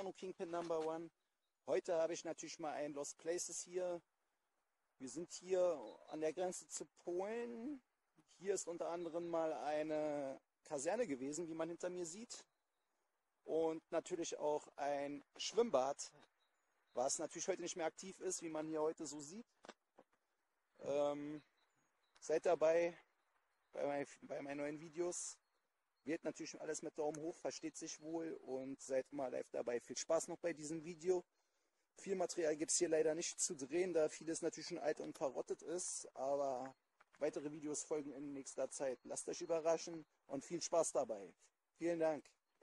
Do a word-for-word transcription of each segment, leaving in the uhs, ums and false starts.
Porno Kingpin Number One. Heute habe ich natürlich mal ein Lost Places hier. Wir sind hier an der Grenze zu Polen. Hier ist unter anderem mal eine Kaserne gewesen, wie man hinter mir sieht. Und natürlich auch ein Schwimmbad, was natürlich heute nicht mehr aktiv ist, wie man hier heute so sieht. Ähm, seid dabei bei, mein, bei meinen neuen Videos. Wählt natürlich alles mit Daumen hoch, versteht sich wohl und seid mal live dabei. Viel Spaß noch bei diesem Video. Viel Material gibt es hier leider nicht zu drehen, da vieles natürlich schon alt und verrottet ist, aber weitere Videos folgen in nächster Zeit. Lasst euch überraschen und viel Spaß dabei. Vielen Dank.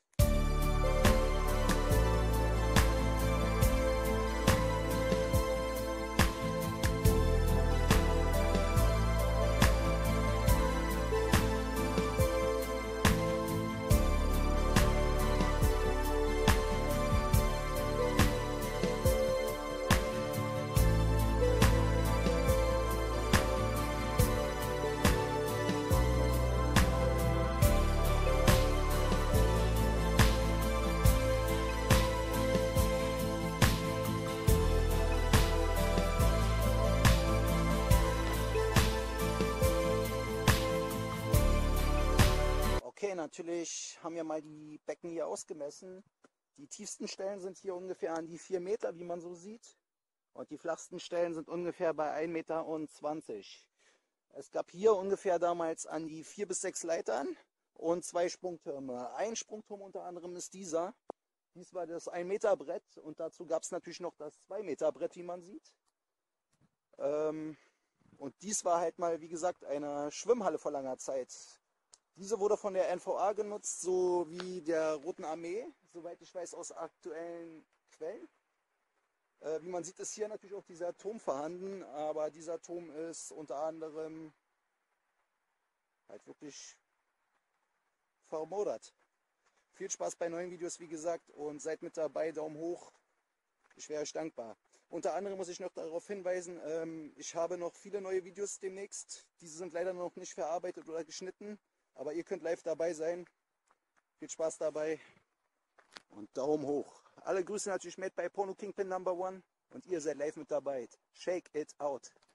Okay, natürlich haben wir mal die Becken hier ausgemessen. Die tiefsten Stellen sind hier ungefähr an die vier Meter, wie man so sieht. Und die flachsten Stellen sind ungefähr bei ein Meter zwanzig. Es gab hier ungefähr damals an die vier bis sechs Leitern und zwei Sprungtürme. Ein Sprungturm unter anderem ist dieser. Dies war das ein Meter Brett und dazu gab es natürlich noch das zwei Meter Brett, wie man sieht. Ähm, und dies war halt mal, wie gesagt, eine Schwimmhalle vor langer Zeit. Diese wurde von der N V A genutzt, so wie der Roten Armee, soweit ich weiß aus aktuellen Quellen. Äh, wie man sieht, ist hier natürlich auch dieser Turm vorhanden, aber dieser Turm ist unter anderem halt wirklich vermodert. Viel Spaß bei neuen Videos, wie gesagt, und seid mit dabei, Daumen hoch, ich wäre euch dankbar. Unter anderem muss ich noch darauf hinweisen, ähm, ich habe noch viele neue Videos demnächst, diese sind leider noch nicht verarbeitet oder geschnitten. Aber ihr könnt live dabei sein. Viel Spaß dabei und Daumen hoch. Alle Grüße natürlich mit bei Porno Kingpin Number One und ihr seid live mit dabei. Shake it out.